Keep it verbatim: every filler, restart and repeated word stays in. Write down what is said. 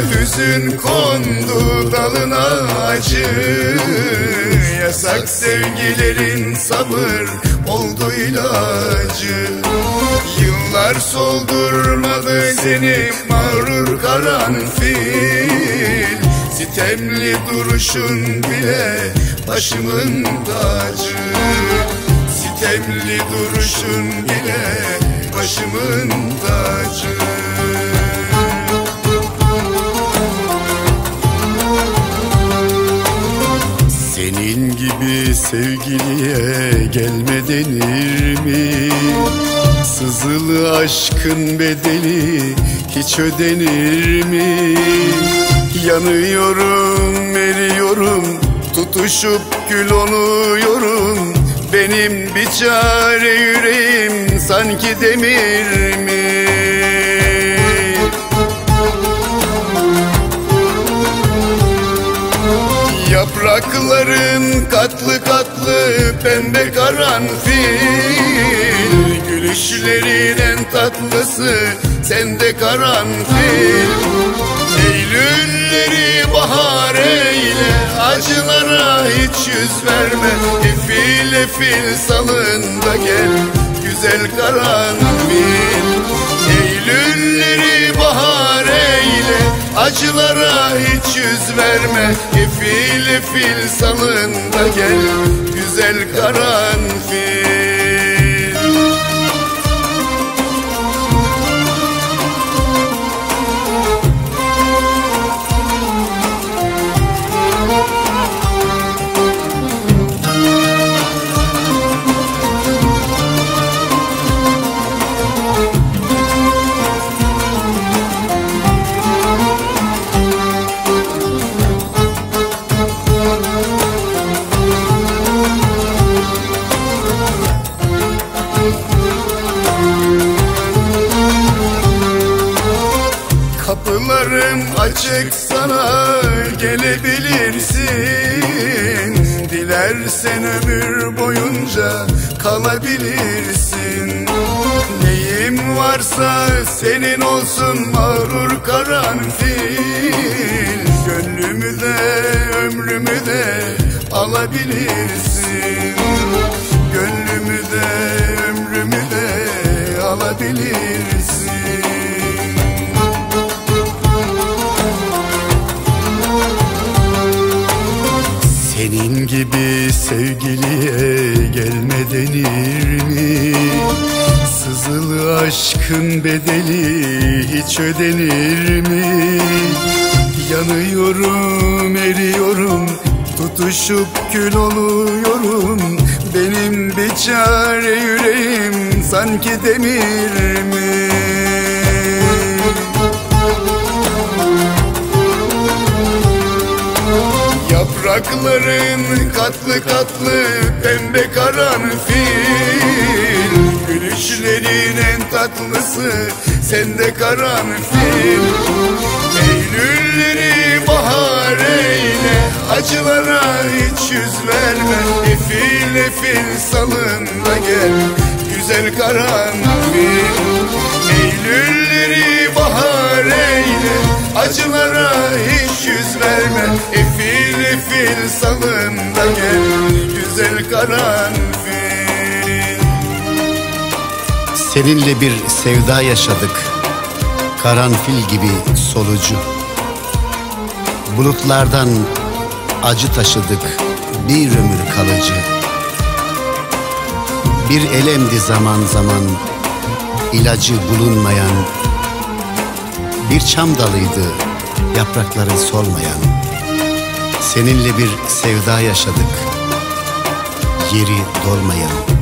hüzün kondu dalına acı. Yasak sevgilerin sabır oldu ilacı. Yıllar soldurmadı seni mağrur karanfil. Sitemli duruşun bile başımın tacı. Sitemli duruşun bile başımın tacı. Senin gibi sevgiliye gelme denir mi? Sızılı aşkın bedeli hiç ödenir mi? Yanıyorum, eriyorum, tutuşup kül oluyorum. Benim bir çare yüreğim sanki demir mi? Yaprakların katlı katlı pembe karanfil. Gülüşlerin en tatlısı sende karanfil. Eylülleri bahar eyle, acılara hiç yüz verme. Efil efil salında gel güzel karanfil. Eylülleri bahar eyle, acılara hiç yüz verme. Efil efil salında gel güzel karanfil. Kapılarım açık, sana gelebilirsin. Dilersen ömür boyunca kalabilirsin. Neyim varsa senin olsun mağrur karanfil. Gönlümü de ömrümü de alabilirsin. Gönlümü de ömrümü de alabilirsin. Senin gibi sevgiliye gelme denir mi? Sızılı aşkın bedeli hiç ödenir mi? Yanıyorum, eriyorum, tutuşup kül oluyorum. Benim bir çare yüreğim sanki demir mi? Yaprakların katlı katlı pembe karanfil. Gülüşlerin en tatlısı sende karanfil. Eylülleri bahar eyle, acılara hiç yüz verme. Efil efil salında gel güzel karanfil. Eylülleri bahar eyle, acılara hiç yüz verme. Efil efil salında gel güzel karanfil. Seninle bir sevda yaşadık, karanfil gibi solucu. Bulutlardan acı taşıdık, bir ömür kalıcı. Bir elemdi zaman zaman, ilacı bulunmayan. Bir çam dalıydı, yaprakları solmayan. Seninle bir sevda yaşadık, yeri dolmayan.